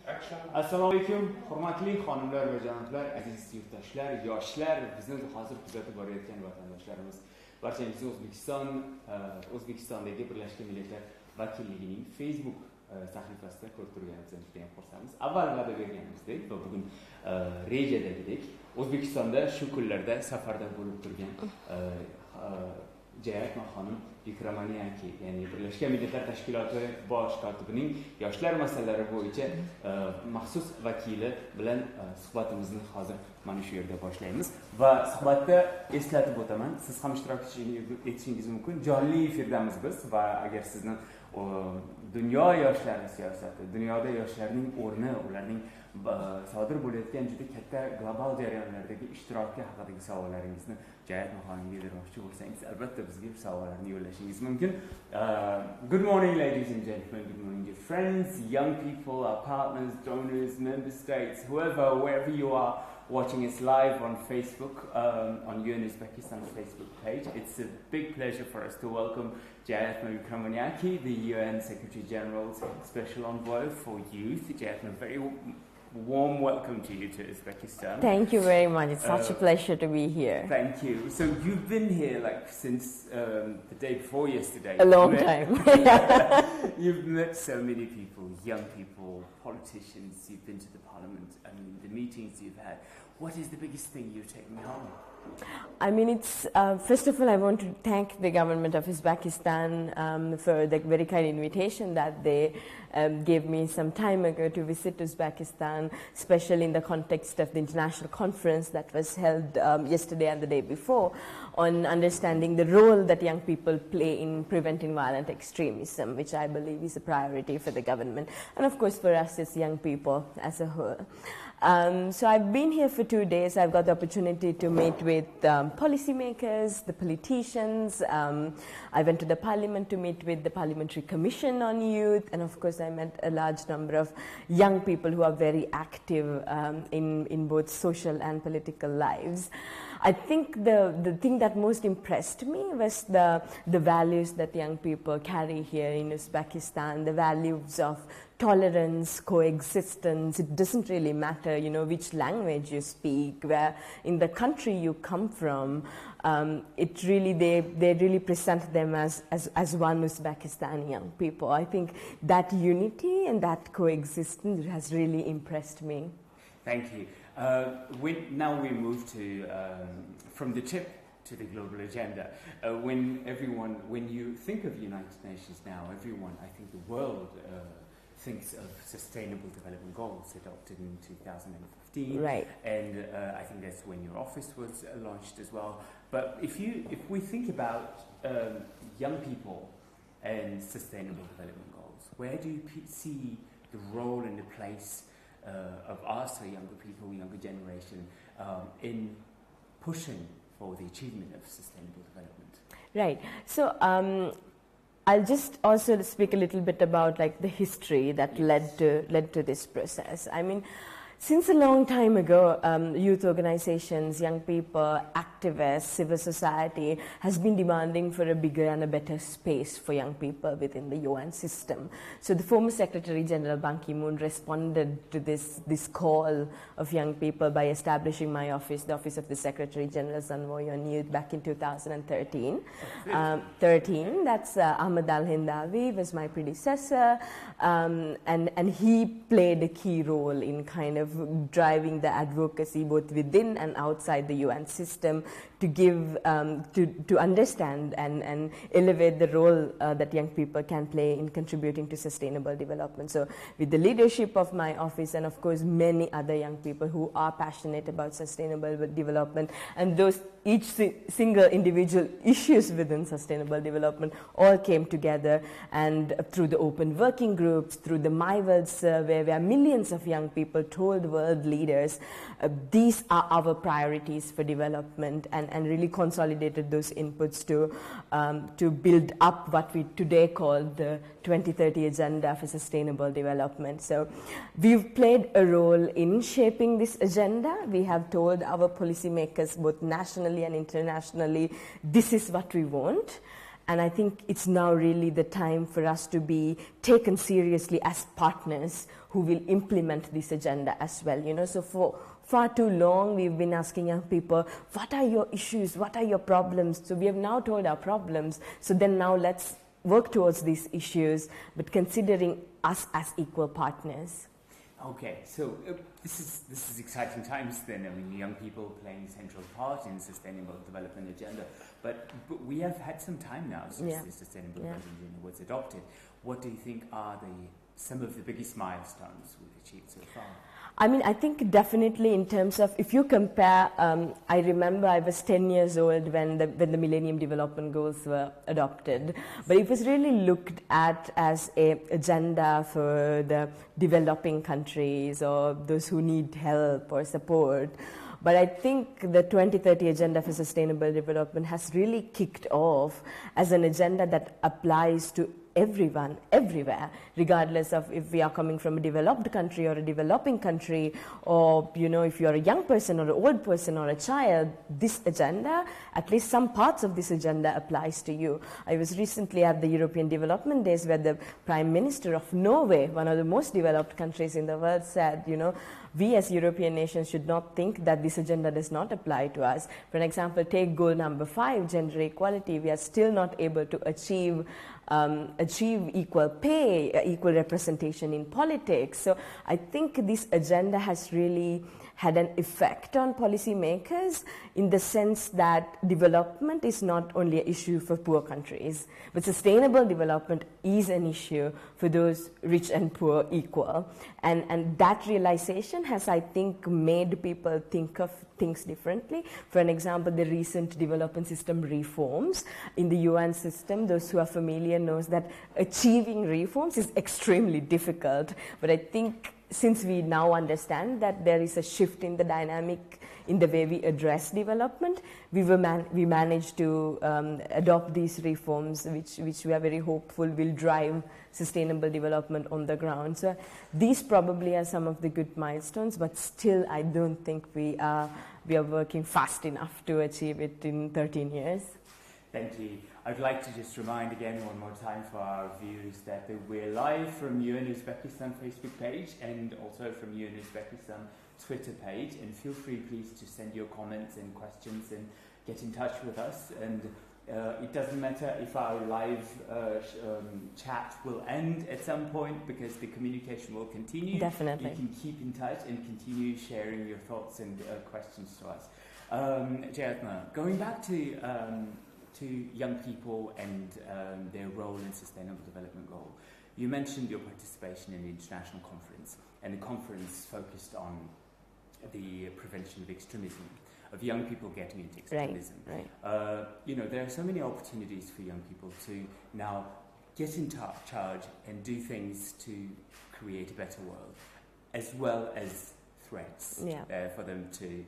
Assalomu alaykum, hurmatli xonimlar va janoblar, aziz yurtdoshlar, yoshlar, bizni hozir kuzatib borayotgan vatandoshlarimiz. Barchangizni O'zbekistondagi Birlashgan Millatlar vakilligining Facebook sahifasida ko'rib turganimizdan juda ham xursandmiz. Avval va'da berganimizdek va bugun rejadagidek O'zbekistonda shu kunlarda safarda bo'lib turgan Jayatma xonim Vikramanyaki, ya'ni Birlashgan Millatlar Tashkiloti bosh kotibining yoshlar masalalari bo'yicha maxsus vakili bilan suhbatimizni hozir mana shu yerda boshlaymiz va suhbatda eslatib o'taman, siz ham ishtirok etishingiz mumkin. Jonli efirdamiz biz va agar sizni dunyo yoshlari siyosati, dunyoda yoshlarning o'rni, ularning sodir bo'layotgan juda katta global jarayonlardagi ishtiroki haqidagi savollaringizni Jayatma xonimga bermoqchi bo'lsangiz, albatta bizga savollarni yo'llashingiz mumkin. Good morning, ladies and gentlemen. Good morning, dear friends, young people, our partners, donors, member states, wherever you are watching us live on Facebook, on UN Uzbekistan's Facebook page. It's a big pleasure for us to welcome Jayatma Vikramanyaki, the UN Secretary General's Special Envoy for Youth. Jayatma, very warm welcome to you to Uzbekistan. Thank you very much. It's such a pleasure to be here. Thank you. So you've been here like since the day before yesterday. A long time. You've met so many people, young people, politicians. You've been to the parliament. I mean, the meetings you've had. What is the biggest thing you've taken home? I mean, it's first of all, I want to thank the government of Uzbekistan for the very kind invitation that they gave me some time ago to visit Uzbekistan, especially in the context of the international conference that was held yesterday and the day before on understanding the role that young people play in preventing violent extremism, which I believe is a priority for the government and, of course, for us as young people as a whole. So I've been here for 2 days. I've got the opportunity to meet with policymakers, the politicians. I went to the parliament to meet with the Parliamentary Commission on Youth. And of course, I met a large number of young people who are very active in both social and political lives. I think the thing that most impressed me was the values that young people carry here in Uzbekistan, the values of tolerance, coexistence. It doesn't really matter, you know, which language you speak, where in the country you come from. They really present them as one Uzbekistani young people. I think that unity and that coexistence has really impressed me. Thank you. Now we move to from the tip to the global agenda. When you think of United Nations now, everyone, I think the world thinks of Sustainable Development Goals adopted in 2015. Right. And I think that's when your office was launched as well. But if we think about young people and Sustainable Development Goals, where do you see the role and the place of us, or younger people, younger generation, in pushing for the achievement of sustainable development? Right. So I'll just also speak a little bit about like the history that led to this process. I mean, since a long time ago, youth organizations, young people, activists, civil society has been demanding for a bigger and a better space for young people within the UN system. So the former Secretary General Ban Ki-moon responded to this call of young people by establishing my office, the Office of the Secretary General's Envoy on Youth, back in 2013. That's Ahmed Al-Hindawi was my predecessor, and he played a key role in kind of driving the advocacy both within and outside the UN system to give, to understand and elevate the role that young people can play in contributing to sustainable development. So with the leadership of my office and of course many other young people who are passionate about sustainable development, and those each single individual issues within sustainable development all came together, and through the open working groups, through the My World survey, where millions of young people told world leaders these are our priorities for development, and really consolidated those inputs to build up what we today call the 2030 Agenda for Sustainable Development. So we've played a role in shaping this agenda. We have told our policymakers both nationally and internationally, this is what we want. And I think it's now really the time for us to be taken seriously as partners who will implement this agenda as well. So for far too long, we've been asking young people, what are your issues? What are your problems? So we have now told our problems. So then now let's work towards these issues, but considering us as equal partners. Okay, so this is exciting times then. I mean, young people playing a central part in sustainable development agenda. But we have had some time now since the sustainable development agenda was adopted. What do you think are some of the biggest milestones we've achieved so far? I mean, I think definitely in terms of, if you compare, I remember I was 10 years old when the Millennium Development Goals were adopted, but it was really looked at as an agenda for the developing countries or those who need help or support. But I think the 2030 Agenda for Sustainable Development has really kicked off as an agenda that applies to everyone, everywhere, regardless of if we are coming from a developed country or a developing country, or if you're a young person or an old person or a child, this agenda, at least some parts of this agenda applies to you. I was recently at the European Development Days where the Prime Minister of Norway, one of the most developed countries in the world, said, we as European nations should not think that this agenda does not apply to us. For example, take goal number 5, gender equality. We are still not able to achieve equal pay, equal representation in politics. So I think this agenda has really had an effect on policymakers in the sense that development is not only an issue for poor countries, but sustainable development is an issue for those rich and poor equal. And that realization has, I think, made people think of things differently. For an example, the recent development system reforms in the UN system, those who are familiar knows that achieving reforms is extremely difficult. But I think since we now understand that there is a shift in the dynamic in the way we address development, we managed to adopt these reforms, which we are very hopeful will drive sustainable development on the ground. So these probably are some of the good milestones, but still I don't think we are working fast enough to achieve it in 13 years. Thank you. I'd like to just remind again one more time for our viewers that we're live from UN Uzbekistan Facebook page and also from UN Uzbekistan Twitter page, and feel free please to send your comments and questions and get in touch with us. And it doesn't matter if our live chat will end at some point, because the communication will continue. Definitely. You can keep in touch and continue sharing your thoughts and questions to us. Jayatma, going back to young people and their role in Sustainable Development Goal. You mentioned your participation in the international conference, and the conference focused on the prevention of extremism, of young people getting into extremism. Right. There are so many opportunities for young people to now get in charge and do things to create a better world, as well as threats for them to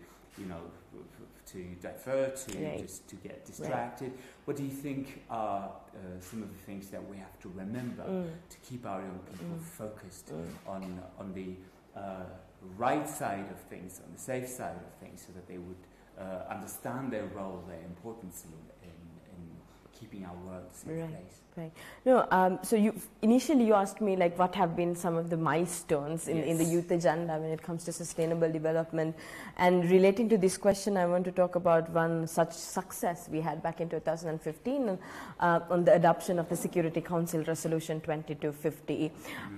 to divert, just to get distracted. Right. What do you think are some of the things that we have to remember to keep our young people focused on the right side of things, on the safe side of things, so that they would understand their role, their importance in keeping our world a safe place? Right. No. So initially you asked me what have been some of the milestones in the youth agenda when it comes to sustainable development, and relating to this question, I want to talk about one such success we had back in 2015 on the adoption of the Security Council Resolution 2250.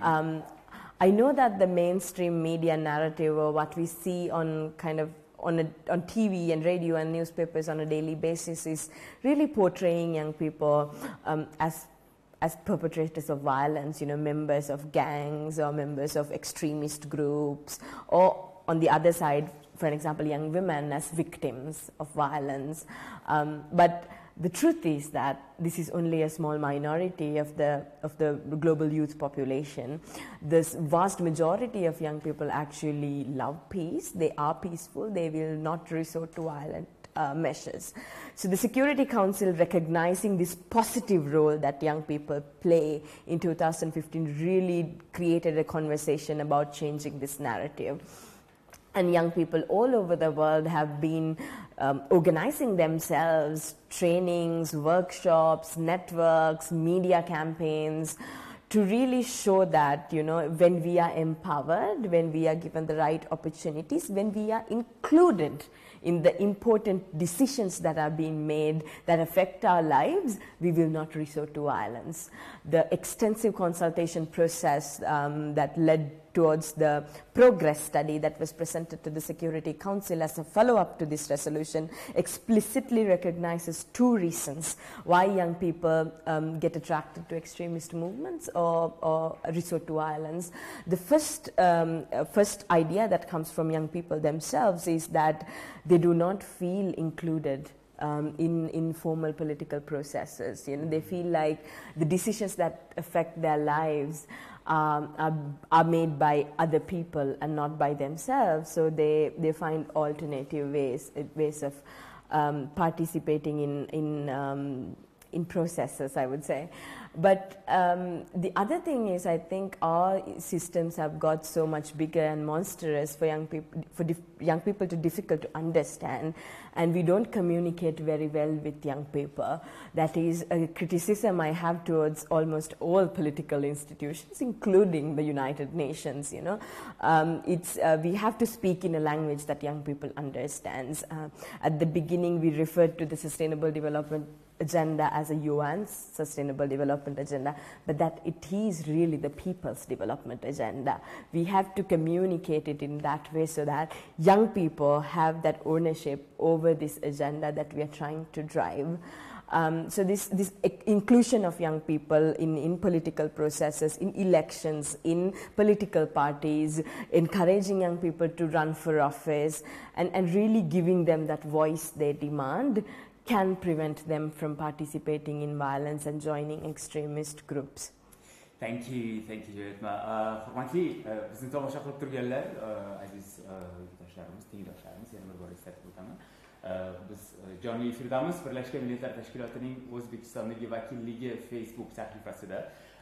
I know that the mainstream media narrative, or what we see on on TV and radio and newspapers on a daily basis, is really portraying young people as perpetrators of violence, members of gangs or members of extremist groups, or on the other side, for example, young women as victims of violence. But the truth is that this is only a small minority of the global youth population. This vast majority of young people actually love peace. They are peaceful. They will not resort to violent measures. So the Security Council, recognizing this positive role that young people play in 2015, really created a conversation about changing this narrative. And young people all over the world have been organizing themselves, trainings, workshops, networks, media campaigns, to really show that, you know, when we are empowered, when we are given the right opportunities, when we are included in the important decisions that are being made that affect our lives, we will not resort to violence. The extensive consultation process that led towards the progress study that was presented to the Security Council as a follow-up to this resolution explicitly recognizes two reasons why young people get attracted to extremist movements or resort to violence. The first idea that comes from young people themselves is that they do not feel included in formal political processes. You know, they feel like the decisions that affect their lives are made by other people and not by themselves. So they find alternative ways of participating in processes, I would say. But the other thing is, I think our systems have got so much bigger and monstrous for young people to difficult to understand, and we don't communicate very well with young people. That is a criticism I have towards almost all political institutions, including the United Nations. You know, we have to speak in a language that young people understands. At the beginning, we referred to the Sustainable Development Agenda as a UN's Sustainable Development Agenda, but that it is really the people's development agenda. We have to communicate it in that way so that young people have that ownership over this agenda that we are trying to drive. So this inclusion of young people in political processes, in elections, in political parties, encouraging young people to run for office, and really giving them that voice they demand, can prevent them from participating in violence and joining extremist groups. Thank you, Joyatma. Hurmatli, bizni tomosha qilib turganlar, aziz yurtdoshlarimiz, tengdoshlarimiz, yana bir bor eslatib o'taman. Biz jonli efirdamiz. Birlashgan Millatlar Tashkilotining O'zbekistondagi vakilligi Facebook sahifasida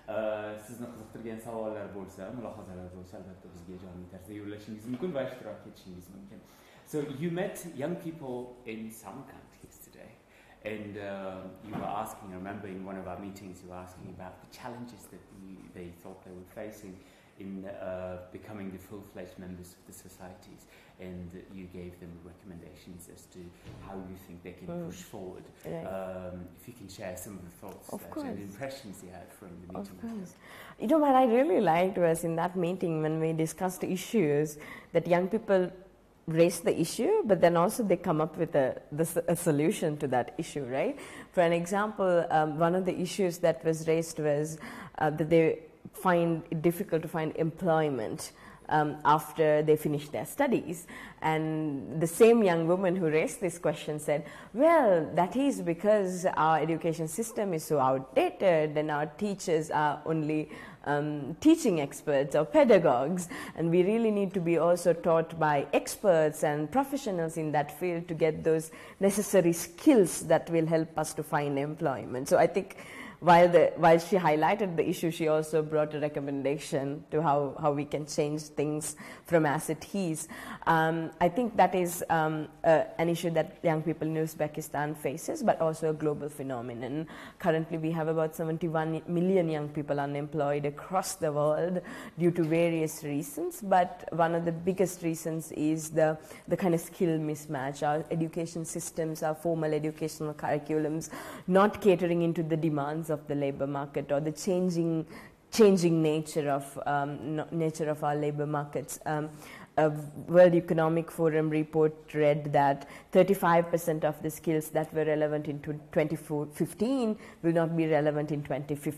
sizni qiziqtirgan savollar bo'lsa, mulohazalar bo'lsa, albatta bizga jonli tarzda yo'llashingiz mumkin va ishtirok etishingiz mumkin. So you met young people in some countries today, and you were asking, I remember in one of our meetings, you were asking about the challenges that they thought they were facing in becoming the full-fledged members of the societies, and you gave them recommendations as to how you think they can push forward. Right. If you can share some of the thoughts and impressions you had from the meeting. Of course. You know, what I really liked was in that meeting when we discussed issues that young people raise the issue, but then also they come up with a solution to that issue, right? For an example, one of the issues that was raised was that they find it difficult to find employment after they finish their studies. And the same young woman who raised this question said, well, that is because our education system is so outdated and our teachers are only teaching experts or pedagogues, and we really need to be also taught by experts and professionals in that field to get those necessary skills that will help us to find employment. So I think while she highlighted the issue, she also brought a recommendation to how we can change things from as it is. I think that is an issue that young people in Uzbekistan faces, but also a global phenomenon. Currently, we have about 71 million young people unemployed across the world due to various reasons, but one of the biggest reasons is the kind of skill mismatch. Our education systems, our formal educational curriculums, not catering into the demands of the labor market or the changing nature of our labor markets. A World Economic Forum report read that 35% of the skills that were relevant in 2015 will not be relevant in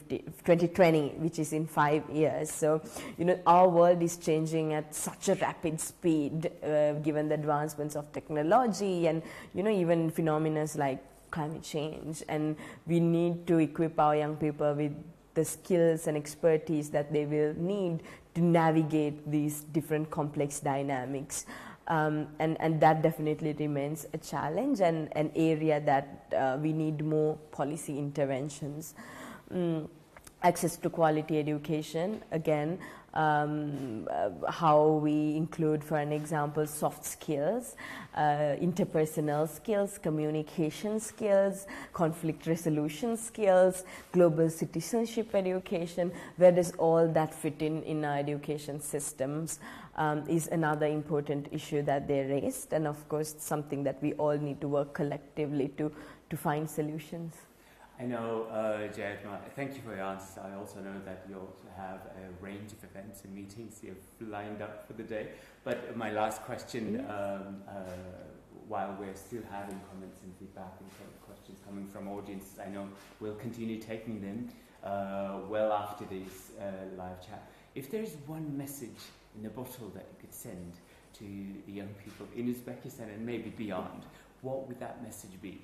2020, which is in 5 years. So, you know, our world is changing at such a rapid speed, given the advancements of technology and, you know, even phenomena like climate change. And we need to equip our young people with the skills and expertise that they will need to navigate these different complex dynamics. And that definitely remains a challenge and an area that we need more policy interventions. Access to quality education, again, how we include, for an example, soft skills, interpersonal skills, communication skills, conflict resolution skills, global citizenship education. Where does all that fit in our education systems is another important issue that they raised, and of course something that we all need to work collectively to find solutions. I know, Jayatma, thank you for your answers. I also know that you also have a range of events and meetings you've lined up for the day. But my last question, while we're still having comments and feedback and questions coming from audiences, I know we'll continue taking them well after this live chat. If there is one message in a bottle that you could send to the young people in Uzbekistan and maybe beyond, what would that message be?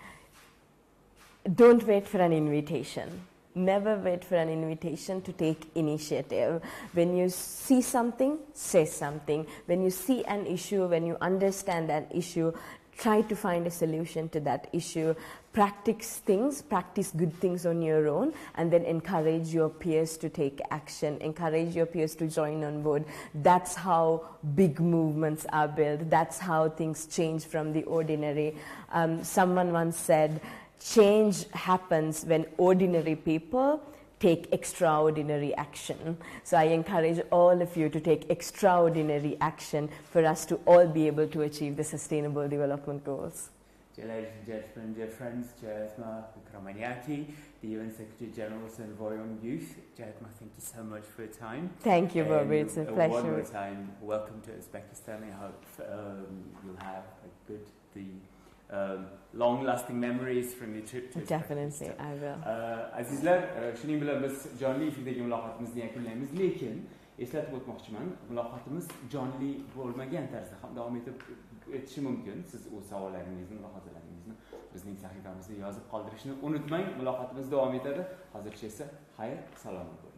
Don't wait for an invitation. Never wait for an invitation to take initiative. When you see something, say something. When you see an issue, when you understand an issue, try to find a solution to that issue. Practice good things on your own, and then encourage your peers to take action, encourage your peers to join on board. That's how big movements are built. That's how things change from the ordinary. Someone once said, change happens when ordinary people take extraordinary action. So I encourage all of you to take extraordinary action for us to all be able to achieve the Sustainable Development Goals. Dear ladies and gentlemen, dear friends, Jayatma Vikramaniaki, the UN Secretary General of Envoy on Youth. Jayatma, thank you so much for your time. Thank you, Bobby. It's a pleasure. One more time, welcome to Uzbekistan. I hope you'll have a good, long-lasting memories from your trip to Definitely, I will. Azizlar, shuning bilan biz jonli eferdagi muloqotimizni yakunlaymiz, lekin eslatib o'tmoqchiman, muloqotimiz jonli bo'lmagan tarzda ham davom etishi mumkin. Siz o'z savollaringizni, mulohazalaringizni bizning sahifamizda yozib qoldirishni unutmang. Muloqotimiz davom etadi. Hozircha esa xayr, salomat bo'ling.